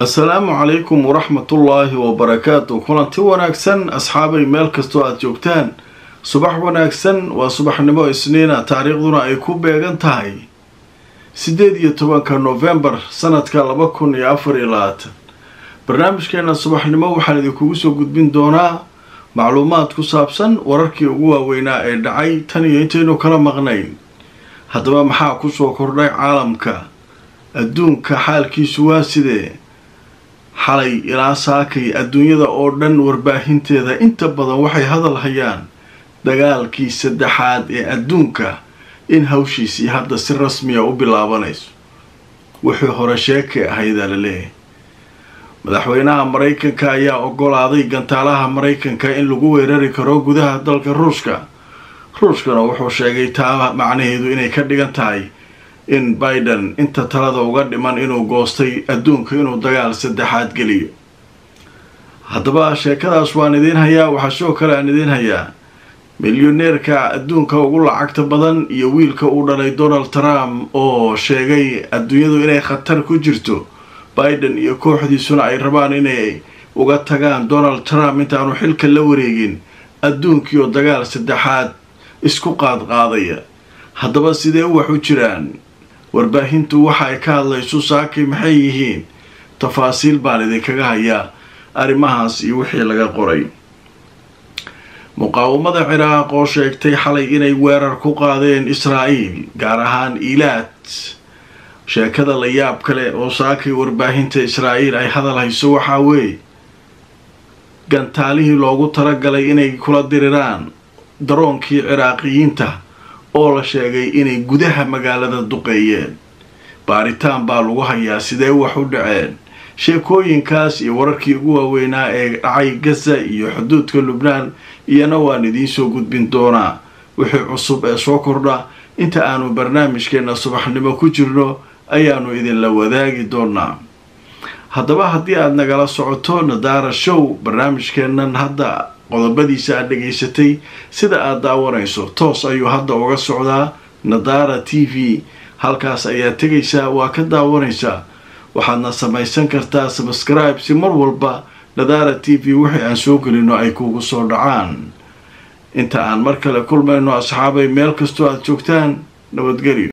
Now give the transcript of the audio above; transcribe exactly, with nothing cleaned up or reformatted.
السلام عليكم ورحمة الله وبركاته. كلنتي wanaagsan asxaabay meel kasto aad joogtaan. subax wanaagsan waa subaxnimo isniina taariikhduna ay ku beegan tahay sideed iyo tobanka November sanadka laba kun iyo afar iyo labaatan. barnaamijkeena subaxnimo waxaan idinku soo gudbin doonaa macluumaad ku saabsan wararkii ugu waaweynaa ee dhacay tan iyo intaynu kala maqnayn. haddaba maxaa ku soo kordhay caalamka adduunka xaalkiisu waa sidee xalay ilaa saakay adduunyada oo dhan warbaahinteeda inta badan waxay hadal hayaan dagaalkii saddexaad ee adduunka in hawshiisii hadda si rasmi ah u bilaabanayso. wixii hore sheekay ahayd la leeyahay madaxweynaha Mareykanka ayaa ogolaaday gantaalaha Mareykanka in lagu weerari karo gudaha dalka Ruushka. Ruushkana wuxuu sheegay taa macnaheedu inay ka dhigan tahay in Biden inta talada uga dhiman inuu goostay adduunka inuu dagaal saddexaad geliyo. haddaba sheekadaas waan idin hayaa. waxaa soo kale aan idin hayaa milyaneerka adduunka ugu lacagta badan iyo wiilka uu dhalay Donald Trump oo sheegay adduunyadu inay khatar ku jirto. Biden iyo kooxdiisuna ay rabaan inay uga tagaan Donald Trump intaanu xilka la wareegin adduunkiyo dagaal saddexaad isku qaad qaadaya. haddaba sidee wax u jiraan warbaahintu waxa ay ka hadlayso saakay maxay yihiin tafaasiil baan idinkaga hayaa arrimahaas iyo wixii laga qoray. muqaawamada Ciraaq oo sheegtay xalay inay weerar ku qaadeen Israa'iil gaar ahaan Eilat. sheekada la yaab kale oo saakay warbaahinta Israa'iil ay hadal hayso waxa weey gantaalihii loogu talagalay inay kula diriraan daroonkii Ciraaqiyiinta oo la sheegay inay gudaha magaalada duqeeyeen. baaritaan baa lagu hayaa sidee wax u dhaceen. sheekooyinkaas iyo wararkii ugu waaweynaa ee dhacay Gaza iyo xuduudka Lubnaan iyana waan idiin soo gudbin doonaa. wixii cusub ee soo kordha inta aanu barnaamijkeena subaxnimo ku jirno ayaanu idin la wadaagi doonaa. haddaba haddii aad nagala socoto Nadaara Show barnaamijkeenan hadda qodobadiisa aad dhageysatay sida aad daawanayso toos ayuu hadda uga socdaa Nadaara T V. halkaas ayaa tegaysaa waa ka daawanaysaa. waxaadna samaysan kartaa subscribe si mar walba Nadaara T V wixii aan soo gelino ay kuugu soo dhacaan. inta aan mar kale kulmayno asxaabay meel kastoo aad joogtaan nabadgelyo.